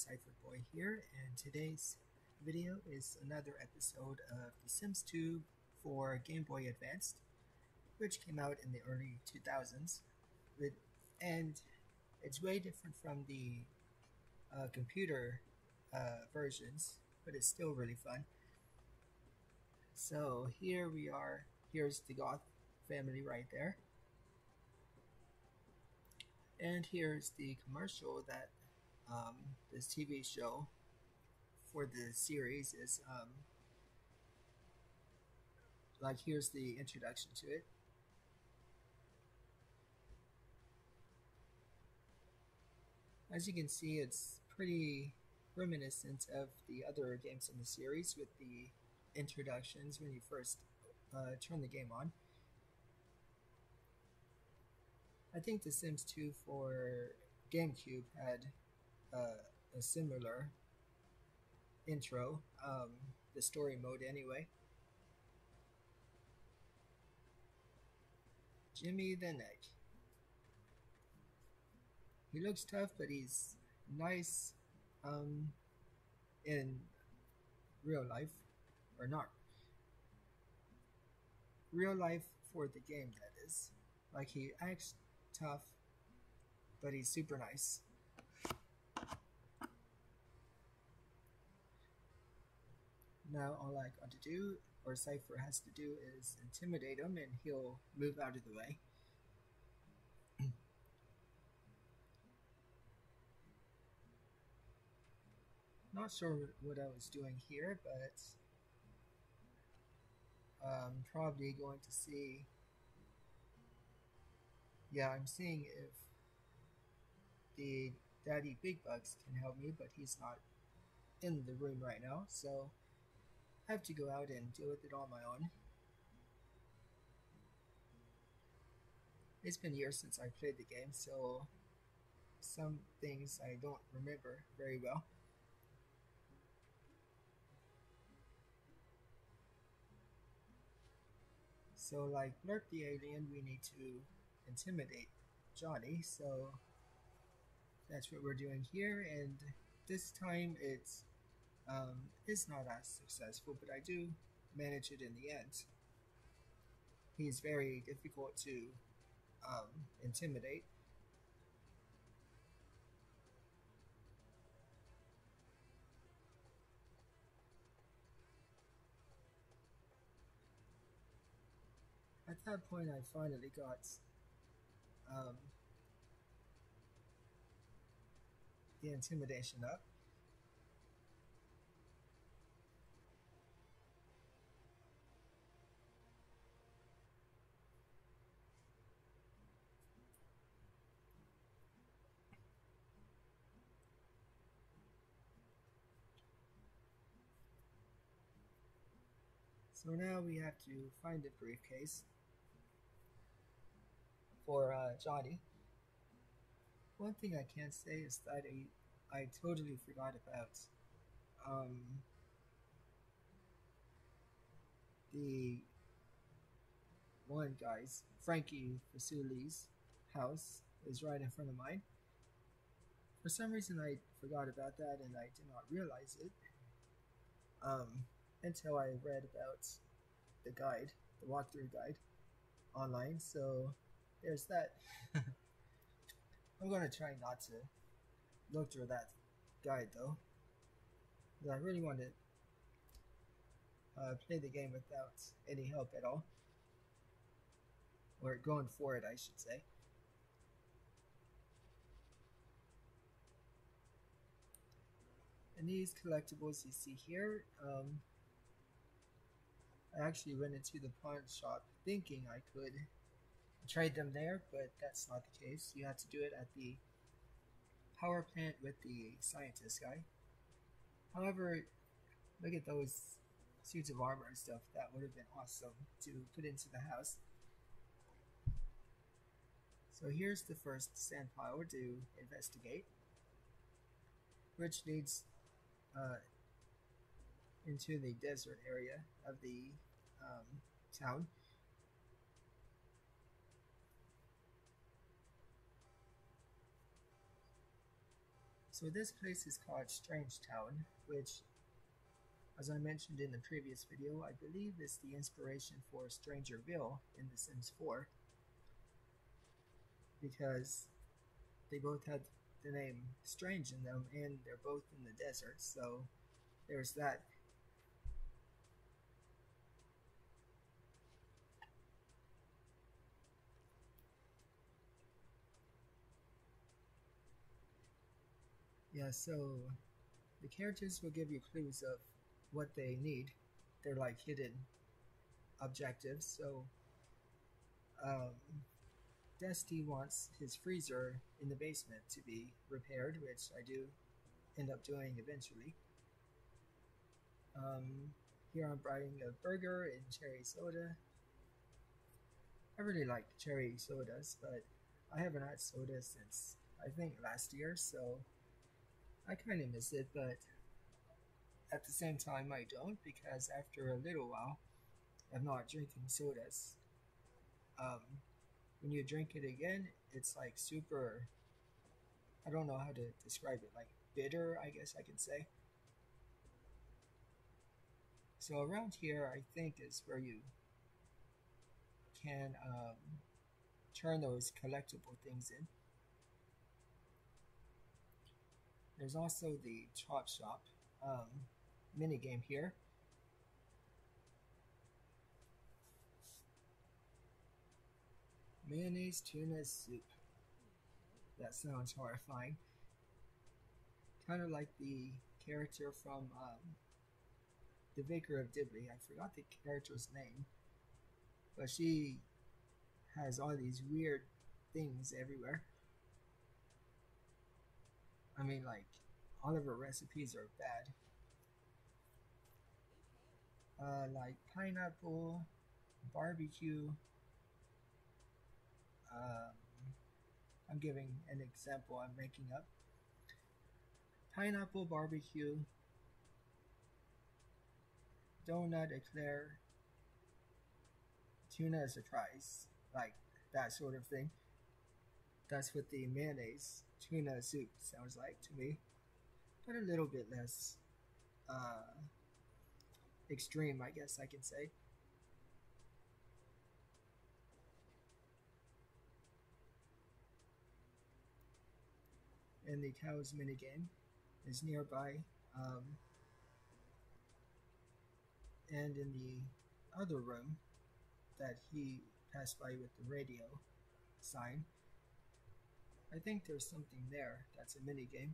SEIFERBOY here, and today's video is another episode of The Sims 2 for Game Boy Advance, which came out in the early 2000s. And it's way different from the computer versions, but it's still really fun. So here we are. Here's the Goth family right there. And here's the commercial that this TV show for the series is like, here's the introduction to it. As you can see, it's pretty reminiscent of the other games in the series with the introductions when you first turn the game on. I think The Sims 2 for GameCube had a similar intro, the story mode anyway. Jimmy the Neck. He looks tough, but he's nice in real life, or not real life for the game, that is. Like, he acts tough, but he's super nice. Now all I got to do, or Seifer has to do, is intimidate him and he'll move out of the way. Not sure what I was doing here, but I'm probably going to see. Yeah, I'm seeing if the daddy Bigbucks can help me, but he's not in the room right now, so I have to go out and deal with it on my own. It's been years since I played the game, so some things I don't remember very well. So, like Blurp the Alien, we need to intimidate Johnny, so that's what we're doing here, and this time it's not as successful, but I do manage it in the end. He's very difficult to intimidate. At that point, I finally got the intimidation up. So now we have to find the briefcase for Johnny. One thing I can say is that I totally forgot about the one guy's, Frankie Fasuli's house is right in front of mine. For some reason I forgot about that and I did not realize it until I read about the guide, the walkthrough guide online, so there's that. I'm going to try not to look through that guide though, because I really want to play the game without any help at all, or going for it I should say. And these collectibles you see here, I actually went into the pawn shop thinking I could trade them there, but that's not the case. You have to do it at the power plant with the scientist guy. However, look at those suits of armor and stuff. That would have been awesome to put into the house. So here's the first sand pile to investigate, which leads into the desert area of the town. So this place is called Strange Town, which, as I mentioned in the previous video, I believe is the inspiration for Strangerville in The Sims 4, because they both had the name Strange in them and they're both in the desert, so there's that. Yeah, so the characters will give you clues of what they need. They're like hidden objectives. So um, Dusty wants his freezer in the basement to be repaired, which I do end up doing eventually. Here I'm buying a burger and cherry soda. I really like cherry sodas, but I haven't had soda since I think last year, so I kind of miss it, but at the same time I don't, because after a little while of not drinking sodas, um, when you drink it again, it's like super, I don't know how to describe it, like bitter, I guess I can say. So around here, I think is where you can turn those collectible things in. There's also the Chop Shop mini game here. Mayonnaise tuna soup. That sounds horrifying. Kind of like the character from The Vicar of Dibley. I forgot the character's name, but she has all these weird things everywhere. I mean, like, all of her recipes are bad. Like pineapple, barbecue. Um, I'm giving an example I'm making up. Pineapple barbecue, donut eclair, tuna surprise, like that sort of thing. That's what the mayonnaise tuna soup sounds like to me, but a little bit less uh, extreme, I guess I can say. And the cows minigame is nearby. Um, and in the other room that he passed by with the radio sign, I think there's something there that's a minigame.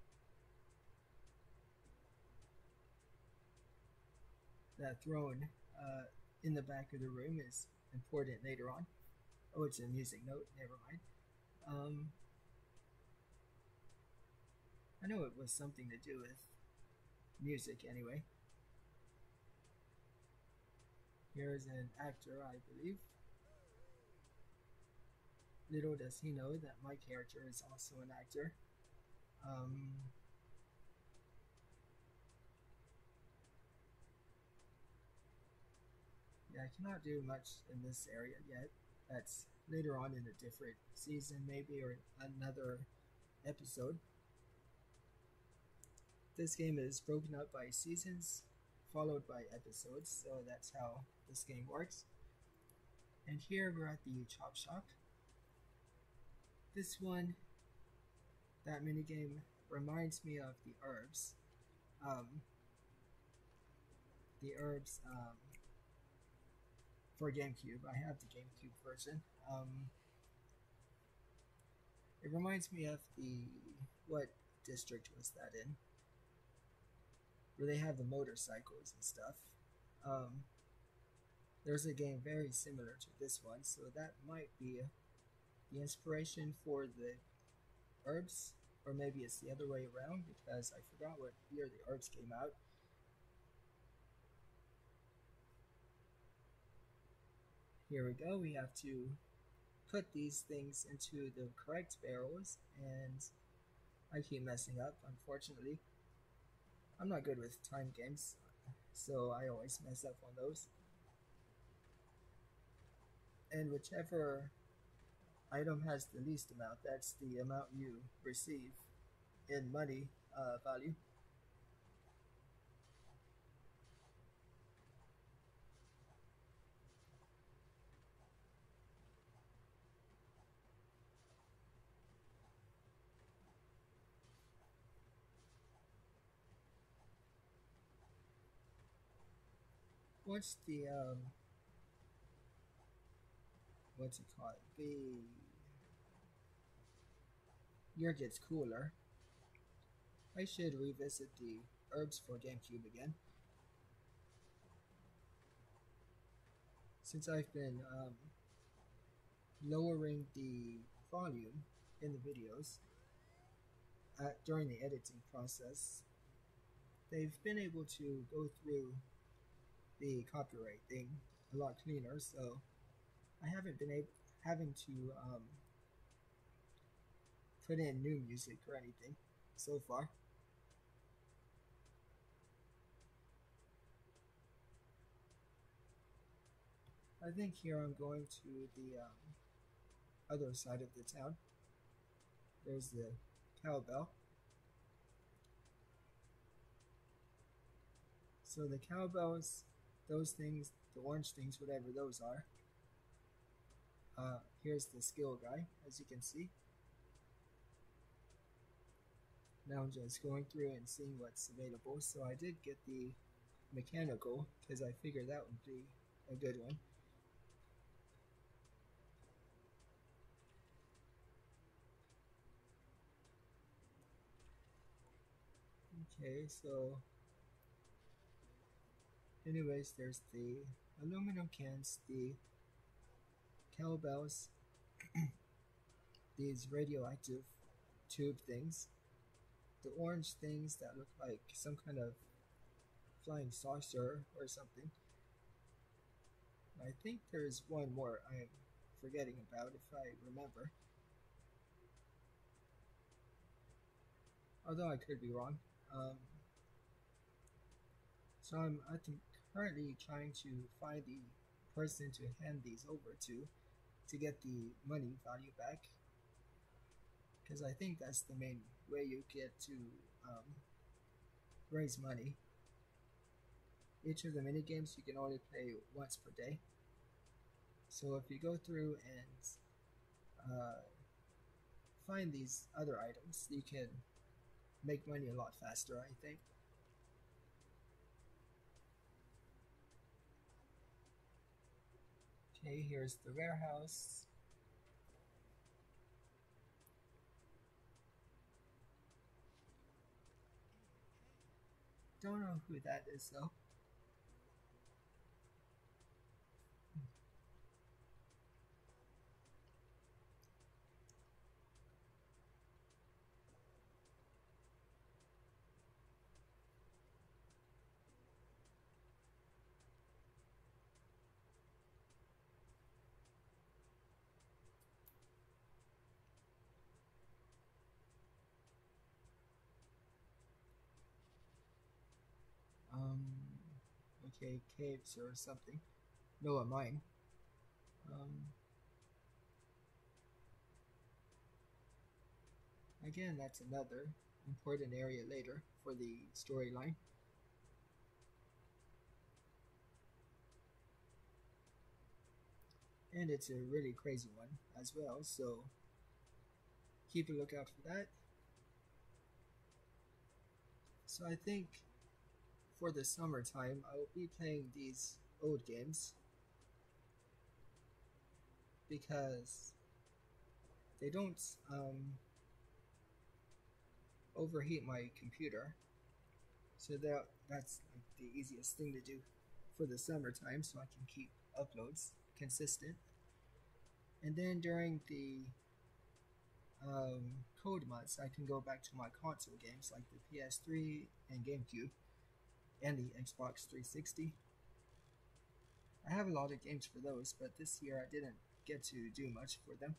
That throne in the back of the room is important later on. Oh, it's a music note, never mind. I know it was something to do with music anyway. Here's an actor, I believe. Little does he know that my character is also an actor. Yeah, I cannot do much in this area yet. That's later on in a different season, maybe, or another episode. This game is broken up by seasons, followed by episodes, so that's how this game works. And here we're at the Chop Shop. This one, that minigame reminds me of the herbs. The herbs for GameCube. I have the GameCube version. It reminds me of what district was that in? Where they have the motorcycles and stuff. There's a game very similar to this one, so that might be the inspiration for the herbs, or maybe it's the other way around, because I forgot what year the herbs came out. Here we go. We have to put these things into the correct barrels, and I keep messing up, unfortunately. I'm not good with time games, so I always mess up on those. And whichever item has the least amount, that's the amount you receive. in money value. What's the what's it called? The year gets cooler. I should revisit the herbs for GameCube again, since I've been lowering the volume in the videos during the editing process. They've been able to go through the copyright thing a lot cleaner, so I haven't been having to put in new music or anything so far. I think here I'm going to the other side of the town. There's the cowbell. So the cowbells, those things, the orange things, whatever those are. Here's the skill guy, as you can see. Now I'm just going through and seeing what's available. So I did get the mechanical because I figured that would be a good one. Okay, so anyways, there's the aluminum cans, the cowbells, these radioactive tube things, the orange things that look like some kind of flying saucer or something. I think there's one more I'm forgetting about if I remember. Although I could be wrong. So I'm currently trying to find the person to hand these over to get the money value back. Because I think that's the main way you get to raise money. Each of the mini games you can only play once per day. So if you go through and find these other items, you can make money a lot faster, I think. Okay, here's the warehouse. Don't know who that is though. Okay, caves or something. No, a mine. Again, that's another important area later for the storyline. And it's a really crazy one as well, so keep a lookout for that. So I think for the summertime, I will be playing these old games because they don't overheat my computer. So that's like the easiest thing to do for the summertime, so I can keep uploads consistent. And then during the cold months, I can go back to my console games like the PS3 and GameCube and the Xbox 360. I have a lot of games for those, but this year I didn't get to do much for them.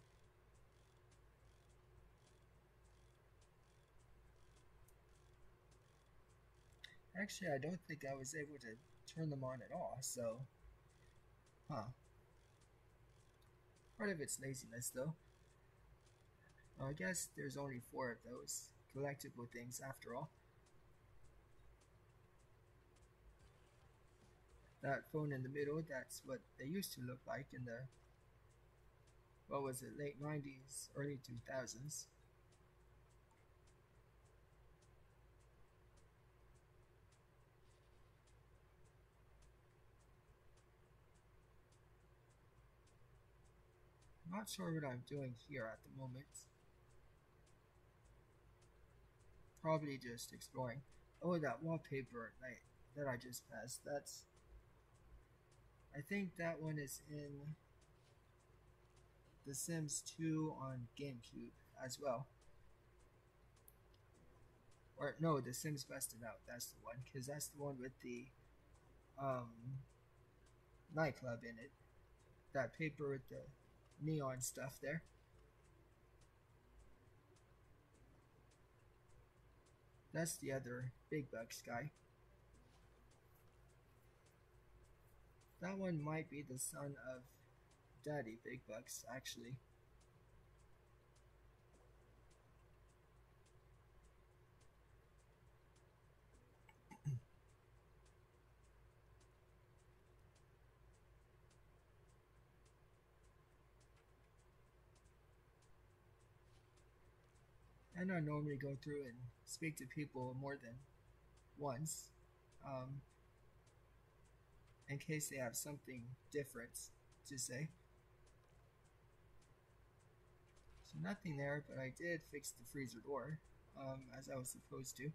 Actually, I don't think I was able to turn them on at all, so... Huh. Part of it's laziness, though. I guess there's only 4 of those, collectible things after all. That phone in the middle, that's what they used to look like in the, what was it, late 90s, early 2000s. Not sure what I'm doing here at the moment. Probably just exploring. Oh, that wallpaper that I just passed. I think that one is in The Sims 2 on GameCube as well. Or no, The Sims Busted Out. That's the one, because that's the one with the um, nightclub in it. That paper with the neon stuff there. That's the other Bigbuck guy. That one might be the son of Daddy Bigbuck, actually. And I normally go through and speak to people more than once, um, in case they have something different to say. So nothing there, but I did fix the freezer door, as I was supposed to.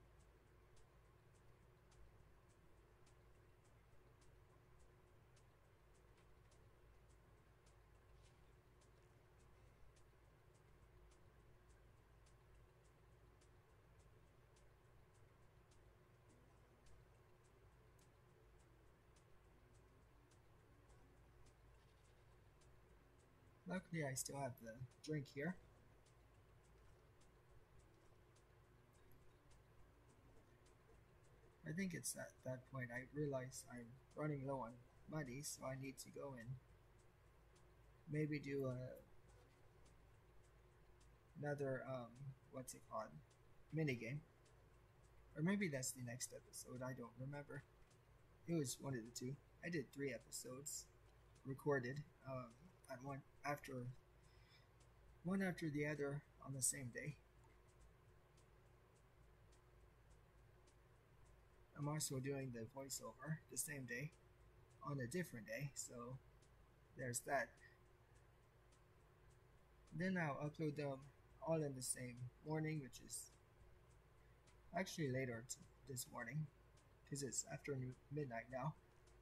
Luckily, I still have the drink here. I think it's at that point I realize I'm running low on money, so I need to go and maybe do another, what's it called? Mini game. Or maybe that's the next episode, I don't remember. It was one of the two. I did 3 episodes recorded, at one after the other on the same day. I'm also doing the voiceover the same day on a different day, so there's that. Then I'll upload them all in the same morning, which is actually later this morning because it's after midnight now.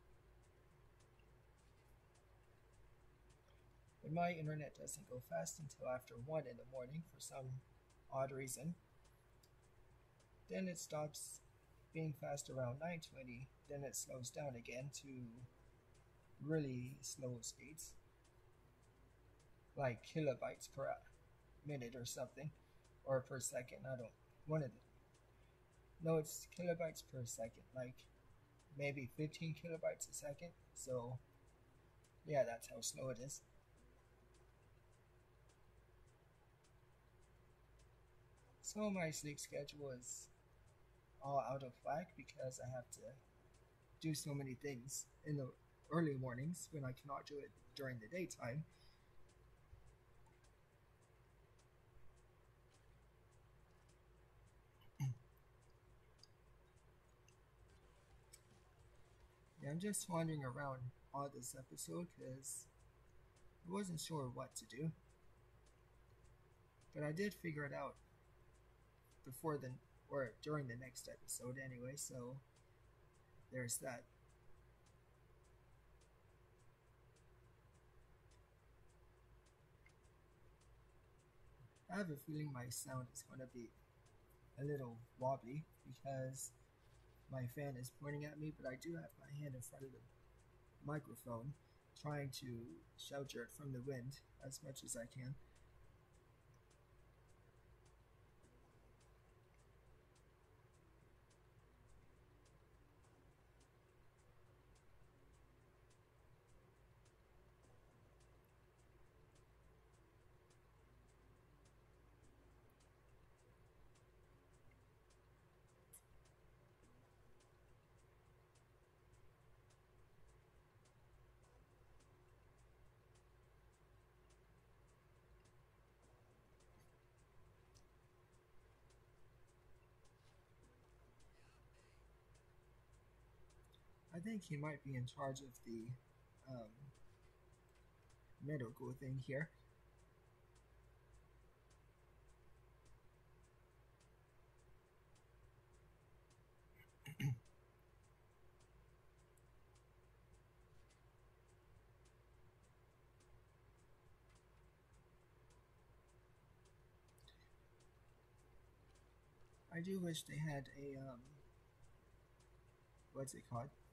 But my internet doesn't go fast until after 1 in the morning for some odd reason. Then it stops being fast around 9:20. Then it slows down again to really slow speeds, like kilobytes per minute or something, or per second. I don't one of the no, it's kilobytes per second, like maybe 15 kilobytes a second. So yeah, that's how slow it is. So my sleep schedule is all out of whack because I have to do so many things in the early mornings when I cannot do it during the daytime. Yeah, I'm just wandering around all this episode because I wasn't sure what to do. But I did figure it out before the or during the next episode anyway, so there's that. I have a feeling my sound is going to be a little wobbly because my fan is pointing at me, but I do have my hand in front of the microphone trying to shelter it from the wind as much as I can. I think he might be in charge of the um, medical thing here. I do wish they had a what's it called?